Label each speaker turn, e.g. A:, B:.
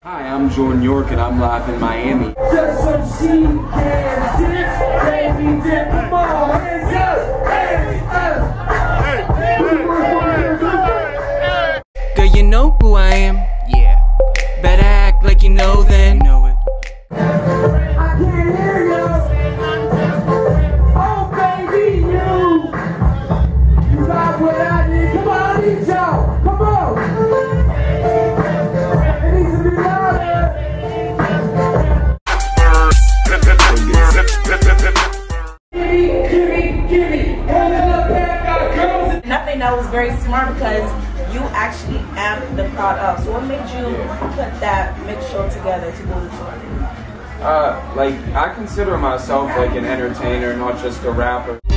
A: Hi, I'm Jordan York and I'm live in Miami.
B: Just so she can dip, baby dip, come on, hands up, hands up.
C: Girl, you know who I am? Yeah. Better act like you know then. You know it.
B: I can't hear you. Oh, baby, you got what I need. Come on, I need y'all. Come on. It needs to be louder. Gimme. Hold it up, man. Got girls.
D: And I think that was very smart because you actually amped the crowd up. So what made you put that mix show together to go to tour?
A: I consider myself like an entertainer, not just a rapper.